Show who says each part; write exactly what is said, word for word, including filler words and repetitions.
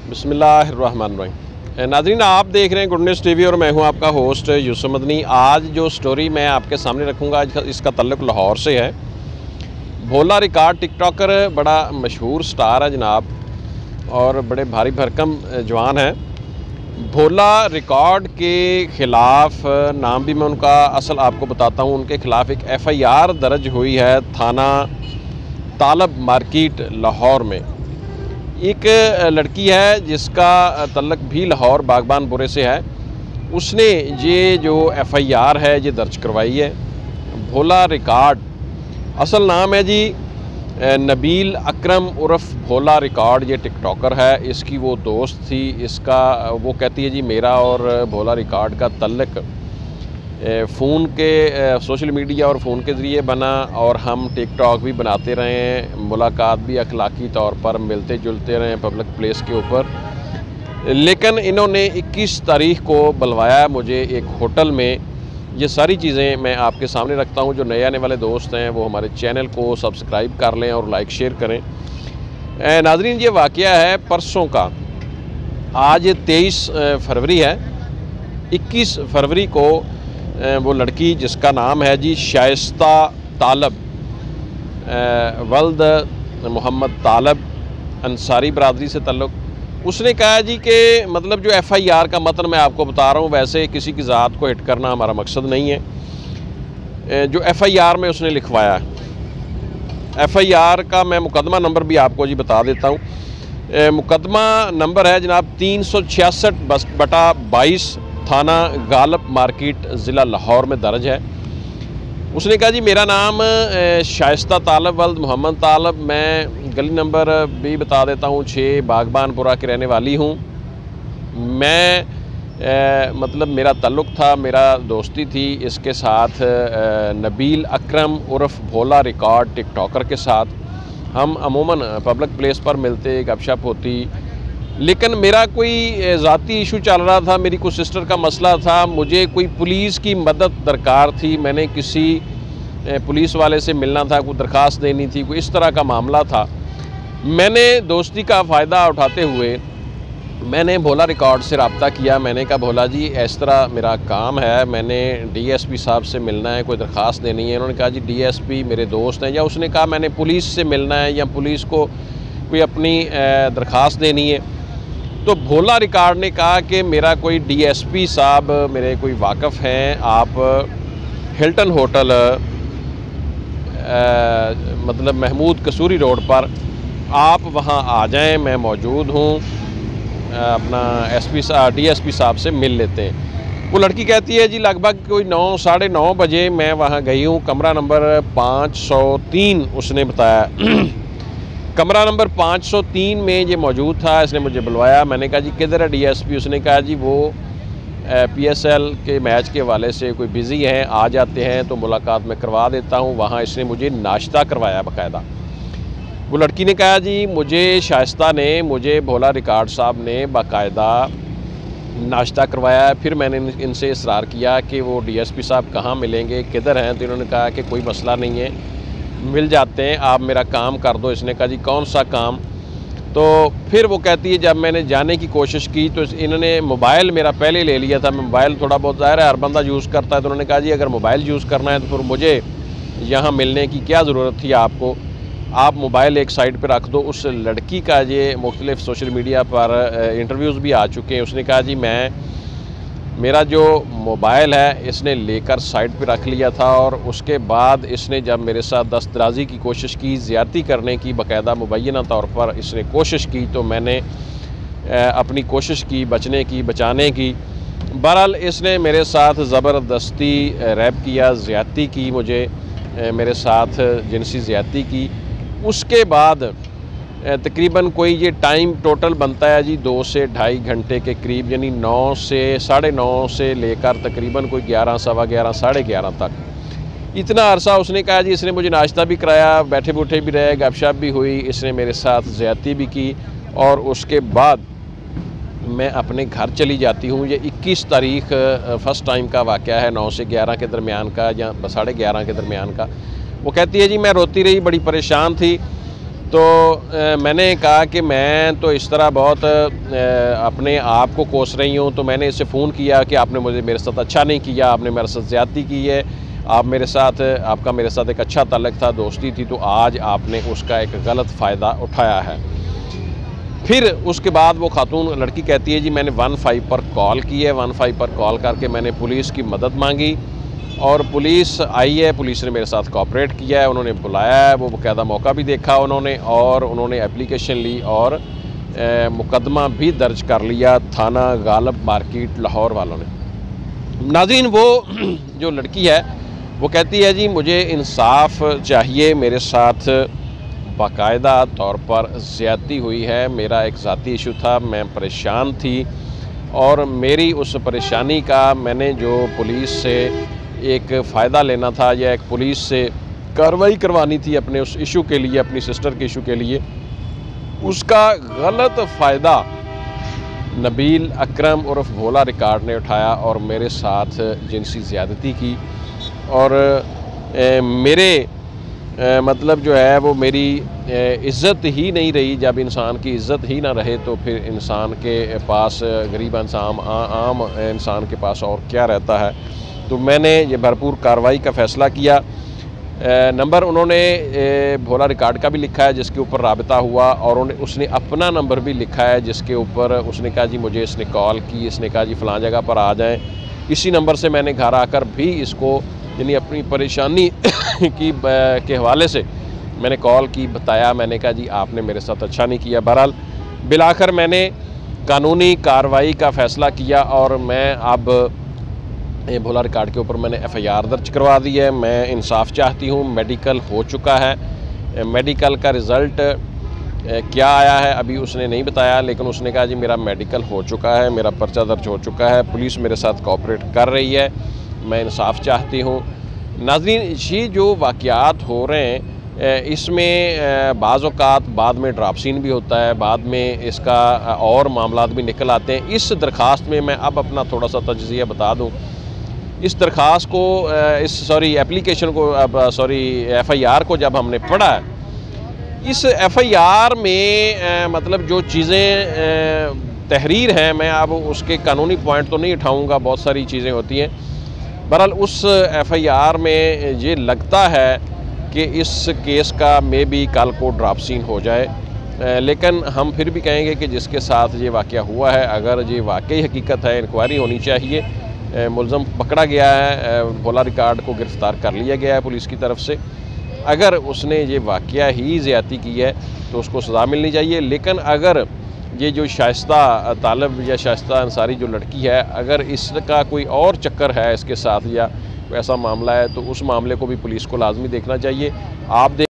Speaker 1: बिस्मिल्लाहिर्रहमानिर्रहीम। नाज़रीन, आप देख रहे हैं गुड न्यूज़ टीवी और मैं हूं आपका होस्ट यूसुफ मदनी। आज जो स्टोरी मैं आपके सामने रखूंगा इसका तल्लुक़ लाहौर से है। भोला रिकॉर्ड टिकटॉकर बड़ा मशहूर स्टार है जनाब, और बड़े भारी भरकम जवान हैं। भोला रिकॉर्ड के ख़िलाफ़, नाम भी मैं उनका असल आपको बताता हूं, उनके ख़िलाफ़ एक एफ़ आई आर दर्ज हुई है थाना तालब मार्केट लाहौर में। एक लड़की है जिसका तल्लक भी लाहौर बागबानपुरे से है, उसने ये जो एफ़ आई आर है ये दर्ज करवाई है। भोला रिकॉर्ड असल नाम है जी नबील अकरम उर्फ भोला रिकॉर्ड। ये टिकटॉकर है, इसकी वो दोस्त थी, इसका वो कहती है जी मेरा और भोला रिकॉर्ड का तल्लक फ़ोन के सोशल मीडिया और फ़ोन के ज़रिए बना, और हम टिकटॉक भी बनाते रहे हैं, मुलाकात भी अखलाकी तौर पर मिलते जुलते रहे पब्लिक प्लेस के ऊपर। लेकिन इन्होंने इक्कीस तारीख को बुलवाया मुझे एक होटल में। ये सारी चीज़ें मैं आपके सामने रखता हूँ। जो नए आने वाले दोस्त हैं वो हमारे चैनल को सब्सक्राइब कर लें और लाइक शेयर करें। नाज़रीन, ये वाक़या है परसों का। आज तेईस फरवरी है। इक्कीस फरवरी को वो लड़की जिसका नाम है जी शाइस्ता तालब, वल्द मोहम्मद तालब, अंसारी बरादरी से तल्लुक़, उसने कहा जी कि मतलब जो एफ़ आई आर का मतन मैं आपको बता रहा हूँ, वैसे किसी की ज़ात को हिट करना हमारा मकसद नहीं है। जो एफ़ आई आर में उसने लिखवाया, एफ़ आई आर का मैं मुकदमा नंबर भी आपको जी बता देता हूँ। मुकदमा नंबर है जनाब तीन सौ छियासठ बस बटा बाईस, थाना गालब मार्केट ज़िला लाहौर में दर्ज है। उसने कहा जी मेरा नाम शाइस्ता तालब वल्द मोहम्मद तालब, मैं गली नंबर भी बता देता हूँ छः बागबानपुरा की रहने वाली हूँ। मैं ए, मतलब मेरा ताल्लुक़ था, मेरा दोस्ती थी इसके साथ ए, नबील अकरम उर्फ भोला रिकॉर्ड टिकटॉकर के साथ। हम अमूमन पब्लिक प्लेस पर मिलते, गपशप होती, लेकिन मेरा कोई ज़ाती इशू चल रहा था, मेरी कोई सिस्टर का मसला था, मुझे कोई पुलिस की मदद दरकार थी, मैंने किसी पुलिस वाले से मिलना था, कोई दरख्वास्त देनी थी, कोई इस तरह का मामला था। मैंने दोस्ती का फ़ायदा उठाते हुए मैंने भोला रिकॉर्ड से रब्ता किया। मैंने कहा भोला जी इस तरह मेरा काम है, मैंने डी एस पी साहब से मिलना है, कोई दरख्वास्त देनी है। उन्होंने कहा जी डी एस पी मेरे दोस्त हैं, या उसने कहा मैंने पुलिस से मिलना है या पुलिस को कोई अपनी दरख्वास्त देनी है। तो भोला रिकॉर्ड ने कहा कि मेरा कोई डी एस पी साहब मेरे कोई वाकफ़ हैं, आप हिल्टन होटल आ, मतलब महमूद कसूरी रोड पर आप वहां आ जाएं, मैं मौजूद हूं, अपना S P D S P साहब से मिल लेते हैं। वो लड़की कहती है जी लगभग कोई नौ साढ़े नौ बजे मैं वहां गई हूं, कमरा नंबर पाँच सौ तीन उसने बताया। कमरा नंबर पाँच सौ तीन में ये मौजूद था, इसने मुझे बुलवाया। मैंने कहा जी किधर है डी एस पी? उसने कहा जी वो पी एस एल के मैच के हवाले से कोई बिज़ी हैं, आ जाते हैं तो मुलाकात में करवा देता हूँ। वहाँ इसने मुझे नाश्ता करवाया बाकायदा। वो लड़की ने कहा जी मुझे शाइस्ता ने, मुझे भोला रिकॉर्ड साहब ने बाकायदा नाश्ता करवाया। फिर मैंने इनसे इसरार किया कि वो डी एस पी साहब कहाँ मिलेंगे, किधर हैं? तो इन्होंने कहा कि कोई मसला नहीं है, मिल जाते हैं, आप मेरा काम कर दो। इसने कहा जी कौन सा काम? तो फिर वो कहती है जब मैंने जाने की कोशिश की तो इन्होंने मोबाइल मेरा पहले ले लिया था। मैं मोबाइल थोड़ा बहुत ज़ाहिर है हर बंदा यूज़ करता है, तो उन्होंने कहा जी अगर मोबाइल यूज़ करना है तो फिर मुझे यहाँ मिलने की क्या ज़रूरत थी आपको, आप मोबाइल एक साइड पर रख दो। उस लड़की का ये मुख्तलिफ़ सोशल मीडिया पर इंटरव्यूज़ भी आ चुके हैं। उसने कहा जी मैं मेरा जो मोबाइल है इसने लेकर साइड पे रख लिया था, और उसके बाद इसने जब मेरे साथ दस्तराजी की कोशिश की, ज़्यादती करने की बाकायदा मुबैना तौर पर इसने कोशिश की, तो मैंने अपनी कोशिश की बचने की, बचाने की। बहरहाल इसने मेरे साथ ज़बरदस्ती रैप किया, ज़्यादती की, मुझे मेरे साथ जिनसी ज़्यादती की। उसके बाद तकरीबन कोई ये टाइम टोटल बनता है जी दो से ढाई घंटे के करीब, यानी नौ से साढ़े नौ से लेकर तकरीबन कोई ग्यारह सवा ग्यारह साढ़े ग्यारह तक, इतना अरसा उसने कहा जी इसने मुझे नाश्ता भी कराया, बैठे बूठे भी रहे, गपशप भी हुई, इसने मेरे साथ ज़्यादती भी की, और उसके बाद मैं अपने घर चली जाती हूँ। ये इक्कीस तारीख फ़र्स्ट टाइम का वाक़या है, नौ से ग्यारह के दरमियान का या साढ़े ग्यारह के दरमियान का। वो कहती है जी मैं रोती रही, बड़ी परेशान थी, तो आ, मैंने कहा कि मैं तो इस तरह बहुत आ, अपने आप को कोस रही हूँ। तो मैंने इसे फ़ोन किया कि आपने मुझे मेरे साथ अच्छा नहीं किया, आपने मेरे साथ ज़्यादती की है, आप मेरे साथ आपका मेरे साथ एक अच्छा ताल्लुक़ था, दोस्ती थी, तो आज आपने उसका एक गलत फ़ायदा उठाया है। फिर उसके बाद वो खातून लड़की कहती है जी मैंने वन फाइव पर कॉल की है, वन फाइव पर कॉल करके मैंने पुलिस की मदद मांगी और पुलिस आई है, पुलिस ने मेरे साथ कोऑपरेट किया है, उन्होंने बुलाया है, वो बाकायदा मौका भी देखा उन्होंने और उन्होंने एप्लीकेशन ली और मुकदमा भी दर्ज कर लिया थाना गालब मार्केट लाहौर वालों ने। नाज़रीन, वो जो लड़की है वो कहती है जी मुझे इंसाफ चाहिए, मेरे साथ बाकायदा तौर पर ज़्यादती हुई है, मेरा एक ज़ाती इशू था, मैं परेशान थी और मेरी उस परेशानी का मैंने जो पुलिस से एक फ़ायदा लेना था या एक पुलिस से कार्रवाई करवानी थी अपने उस इशू के लिए, अपनी सिस्टर के इशू के लिए, उसका गलत फ़ायदा नबील अकरम उर्फ भोला रिकॉर्ड ने उठाया और मेरे साथ जिनसी ज़्यादती की और ए, मेरे ए, मतलब जो है वो मेरी इज़्ज़त ही नहीं रही। जब इंसान की इज़्ज़त ही ना रहे तो फिर इंसान के पास, गरीब इंसान आम इंसान के पास और क्या रहता है। तो मैंने ये भरपूर कार्रवाई का फ़ैसला किया। नंबर उन्होंने भोला रिकॉर्ड का भी लिखा है जिसके ऊपर राबिता हुआ और उसने अपना नंबर भी लिखा है जिसके ऊपर उसने कहा जी मुझे इसने कॉल की, इसने कहा जी फ़लाँ जगह पर आ जाएं। इसी नंबर से मैंने घर आकर भी इसको यानी अपनी परेशानी की के हवाले से मैंने कॉल की, बताया, मैंने कहा जी आपने मेरे साथ अच्छा नहीं किया। बहरहाल बिलाखिर मैंने कानूनी कार्रवाई का फ़ैसला किया और मैं अब भोला रिकॉर्ड के ऊपर मैंने एफ़ आई आर दर्ज करवा दी है। मैं इंसाफ चाहती हूँ। मेडिकल हो चुका है, मेडिकल का रिज़ल्ट क्या आया है अभी उसने नहीं बताया, लेकिन उसने कहा जी मेरा मेडिकल हो चुका है, मेरा पर्चा दर्ज हो चुका है, पुलिस मेरे साथ कोऑपरेट कर रही है, मैं इंसाफ चाहती हूँ। नाज़रीन, ये जो वाक़यात हो रहे हैं इसमें बाज़ औक़ात बाद में ड्रॉप सीन भी होता है, बाद में इसका और मामलात भी निकल आते हैं। इस दरख्वास्त में मैं अब अपना थोड़ा सा तज्ज़िया बता दूँ। इस दरख्वास्त को इस सॉरी एप्लीकेशन को अब सॉरी एफ़ आई आर को जब हमने पढ़ा है, इस एफ़ आई आर में आ, मतलब जो चीज़ें तहरीर हैं, मैं अब उसके कानूनी पॉइंट तो नहीं उठाऊँगा, बहुत सारी चीज़ें होती हैं। बहरहाल उस एफ़ आई आर में ये लगता है कि इस केस का मे बी कल को ड्रॉप सीन हो जाए, आ, लेकिन हम फिर भी कहेंगे कि जिसके साथ ये वाक़या हुआ है, अगर ये वाकई हकीकत है, इंक्वायरी होनी चाहिए। मुलज़म पकड़ा गया है, भोला रिकॉर्ड को गिरफ़्तार कर लिया गया है पुलिस की तरफ से। अगर उसने ये वाक़या ही ज़्यादती की है तो उसको सज़ा मिलनी चाहिए। लेकिन अगर ये जो शाइस्ता तालब या शाइस्ता अंसारी जो लड़की है, अगर इसका कोई और चक्कर है इसके साथ या ऐसा मामला है तो उस मामले को भी पुलिस को लाजमी देखना चाहिए। आप देख